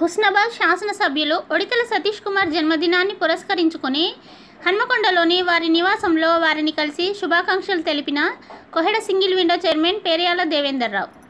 హుస్నాబాద్ శాసనసభ్యులు ఒడితల సతీష్ కుమార్ జన్మదినాన్ని పురస్కరించుకొని హన్మకొండలోని వారి నివాసంలో వారిని కలిసి శుభాకాంక్షలు తెలిపిన Koheda single window chairman Peryala Devender రావు.